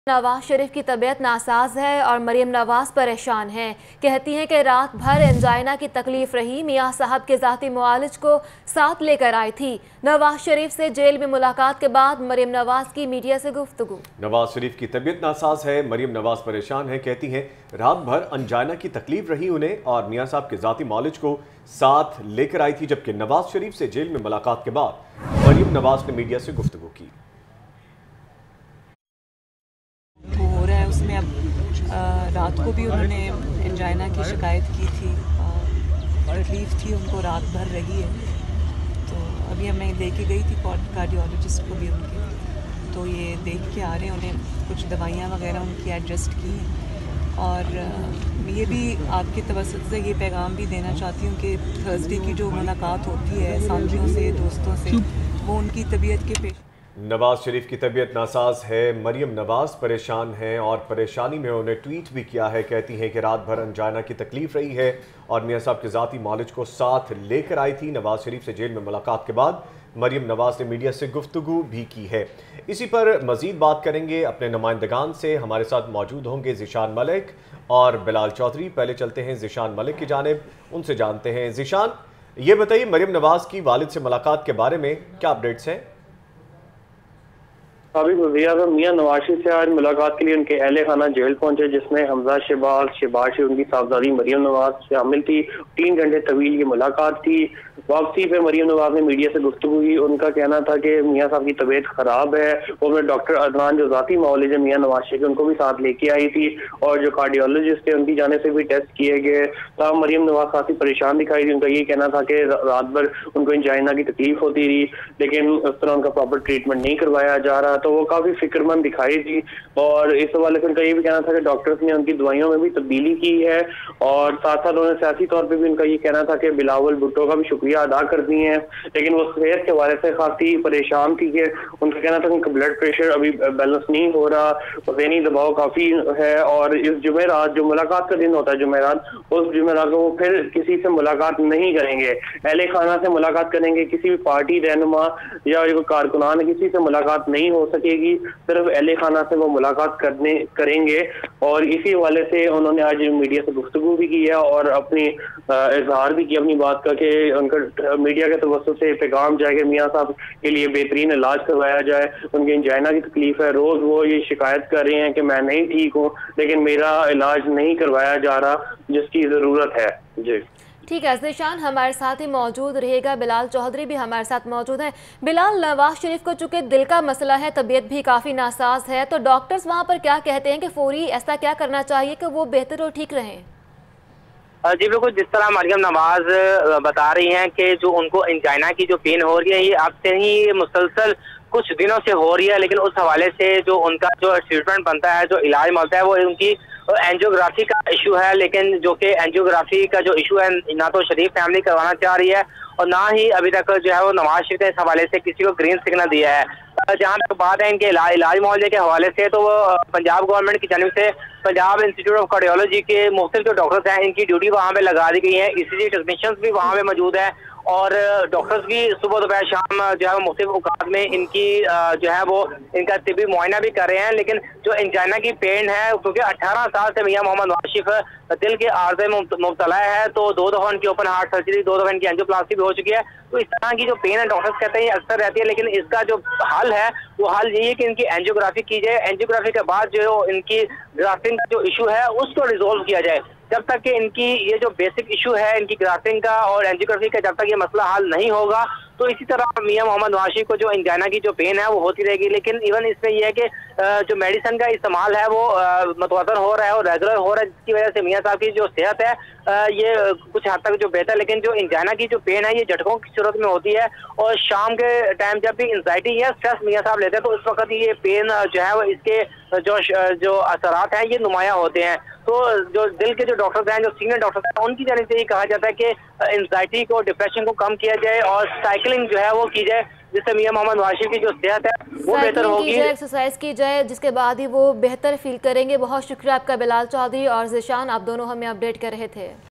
नवाज शरीफ की तबीयत नासाज है और मरियम नवाज परेशान हैं। कहती हैं कि रात भर एंजाइना की तकलीफ रही। मियां साहब के ज़ाती मुआलिज को साथ लेकर आई थी। नवाज शरीफ से जेल में मुलाकात के बाद मरियम नवाज की मीडिया से गुफ्तगू। नवाज शरीफ की तबीयत नासाज है, मरियम नवाज परेशान है। कहती हैं रात भर एंजाइना की तकलीफ रही उन्हें और मियां साहब के ज़ाती मुआलिज को साथ लेकर आई थी। जबकि नवाज शरीफ से जेल में मुलाकात के बाद मरियम नवाज ने मीडिया से गुफ्तगू की। उसमें अब रात को भी उन्होंने एंजाइना की शिकायत की थी, तकलीफ़ थी उनको, रात भर रही है। तो अभी मैं लेके गई थी कार्डियोलॉजिस्ट को भी उनके, तो ये देख के आ रहे हैं, उन्हें कुछ दवाइयाँ वगैरह उनकी एडजस्ट की हैं। और ये भी आपके तवज्जुह से ये पैगाम भी देना चाहती हूँ कि थर्सडे की जो मुलाकात होती है साथियों से, दोस्तों से, वो उनकी तबीयत के पेश। नवाज शरीफ की तबीयत नासाज है, मरियम नवाज परेशान हैं और परेशानी में उन्हें ट्वीट भी किया है। कहती हैं कि रात भर एंजाइना की तकलीफ रही है और मियां साहब के ज़ाती मुआलिज को साथ लेकर आई थी। नवाज शरीफ से जेल में मुलाकात के बाद मरियम नवाज ने मीडिया से गुफ्तगू भी की है। इसी पर मज़ीद बात करेंगे अपने नुमाइंदगान से। हमारे साथ मौजूद होंगे ज़ीशान मलिक और बिलाल चौधरी। पहले चलते हैं ज़ीशान मलिक की जानिब, उनसे जानते हैं। ज़ीशान, ये बताइए मरियम नवाज की वालिद से मुलाकात के बारे में क्या अपडेट्स हैं? साबिक वज़ीर-ए-आज़म मियां नवाज शरीफ से आज मुलाकात के लिए उनके अहले खाना जेल पहुंचे, जिसमें हमजा शहबाज शरीफ उनकी साहबजादी मरियम नवाज शामिल थी। 3 घंटे तवील ये मुलाकात थी। वापसी पे मरियम नवाज ने मीडिया से गुफ्तगू की। उनका कहना था कि मियां साहब की तबीयत खराब है। वो अपने डॉक्टर अदनान जो ज़ाती मौलिज है मियां नवाज शरीफ, उनको भी साथ लेके आई थी और जो कार्डियोलॉजिस्ट थे उनकी जाने से भी टेस्ट किए गए। तब मरियम नवाज काफ़ी परेशान दिखाई दी। उनका ये कहना था कि रात भर उनको एंजाइना की तकलीफ होती रही, लेकिन उस तरह उनका प्रॉपर ट्रीटमेंट नहीं करवाया जा रहा। तो वो काफ़ी फिक्रमंद दिखाई दी और इस हवाले से उनका ये भी कहना था कि डॉक्टर्स ने उनकी दवाइयों में भी तब्दीली की है और साथ साथ उन्होंने सियासी तौर पे भी उनका ये कहना था कि बिलावल भुट्टो का भी शुक्रिया अदा कर दी है। लेकिन वो सेहत के हवाले से काफ़ी परेशान थी कि उनका कहना था कि उनका ब्लड प्रेशर अभी बैलेंस नहीं हो रहा, ज़हनी दबाव काफ़ी है और इस जुमेरात जो मुलाकात का दिन होता है जुमेरात, उस जुमेरात को वो फिर किसी से मुलाकात नहीं करेंगे। अहले खाना से मुलाकात करेंगे, किसी भी पार्टी रहनुमा या कोई कारकुनान किसी से मुलाकात नहीं हो सकेगी, सिर्फ अहले खाना से वो मुलाकात करेंगे। और इसी हवाले से उन्होंने आज मीडिया से गुफ्तगू भी की है और अपनी इजहार भी किया अपनी बात का कि उनका मीडिया के तवज्जुह से पैगाम जाए कि मियां साहब के लिए बेहतरीन इलाज करवाया जाए। उनकी एंजाइना की तकलीफ है, रोज वो ये शिकायत कर रहे हैं कि मैं नहीं ठीक हूँ, लेकिन मेरा इलाज नहीं करवाया जा रहा जिसकी ज़रूरत है। जी ठीक है ज़ीशान, हमारे साथ ही मौजूद रहेगा। बिलाल चौधरी भी हमारे साथ मौजूद हैं। बिलाल, नवाज शरीफ को चूंकि दिल का मसला है, तबीयत भी काफ़ी नासाज है, तो डॉक्टर्स वहाँ पर क्या कहते हैं कि फौरी ऐसा क्या करना चाहिए कि वो बेहतर और ठीक रहें? जी बिल्कुल, जिस तरह मरियम नवाज बता रही हैं कि जो उनको एंजाइना की जो पेन हो रही है ये अब से ही मुसलसल कुछ दिनों से हो रही है, लेकिन उस हवाले से जो उनका जो ट्रीटमेंट बनता है, जो इलाज मिलता है, वो उनकी एंजियोग्राफी का इशू है। लेकिन जो कि एंजियोग्राफी का जो इशू है ना तो शरीफ फैमिली करवाना चाह रही है और ना ही अभी तक जो है वो नवाज शरीफ ने इस हवाले से किसी को ग्रीन सिग्नल दिया है। जहाँ तक बात है इनके इलाज मुआवजे के हवाले से, तो वो पंजाब गवर्नमेंट की जानिब से पंजाब इंस्टीट्यूट ऑफ कार्डियोलॉजी के मुख्तलिफ जो डॉक्टर्स हैं इनकी ड्यूटी वहाँ पे लगा दी गई है। ईसीजी टेक्नीशियंस भी वहाँ पे मौजूद है और डॉक्टर्स भी सुबह दोपहर शाम जो है वो मुख्तलिफ औकात में इनकी जो है वो इनका तिबी मुआयना भी कर रहे हैं। लेकिन जो एंजाइना की पेन है, क्योंकि 18 साल से मियां मोहम्मद नवाज शरीफ दिल के आर्जे में मुब्तला है, तो 2 दफ़ा उनकी ओपन हार्ट सर्जरी, 2 दफ़ा इनकी एंजियोप्लास्टी भी हो चुकी है। तो इस तरह की जो पेन है डॉक्टर्स कहते हैं ये अक्सर रहती है, लेकिन इसका जो हल है वो हल यही है कि इनकी एंजियोग्राफी की जाए। एंजियोग्राफी के बाद जो इनकी ग्राफ्टिंग का जो इशू है उसको रिजोल्व किया जाए। जब तक कि इनकी ये जो बेसिक इशू है इनकी ग्राफ्टिंग का और एंजियोग्राफी का, जब तक ये मसला हल नहीं होगा तो इसी तरह मियां मोहम्मद नवाज शरीफ को जो एंजाइना की जो पेन है वो होती रहेगी। लेकिन इवन इसमें यह है कि जो मेडिसिन का इस्तेमाल है वो मतवाज़न हो रहा है और रेगुलर हो रहा है, जिसकी वजह से मियां साहब की जो सेहत है ये कुछ हद तक जो बेहतर। लेकिन जो एंजाइना की जो पेन है ये झटकों की सूरत में होती है और शाम के टाइम जब भी एंजाइटी या स्ट्रेस मियां साहब लेते हैं तो उस वक्त ये पेन जो है वो इसके जो असरात हैं ये नुमाया होते हैं। तो जो दिल के जो डॉक्टर्स हैं, जो सीनियर डॉक्टर्स हैं, उनकी जानिब से ये कहा जाता है कि एंजाइटी को, डिप्रेशन को कम किया जाए और साइकिलिंग जो है वो की जाए, जिससे मियां मोहम्मद नवाज शरीफ की जो सेहत है वो बेहतर होगी। एक्सरसाइज की जाए, जिसके बाद ही वो बेहतर फील करेंगे। बहुत शुक्रिया आपका बिलाल चौधरी और ज़ीशान, आप दोनों हमें अपडेट कर रहे थे।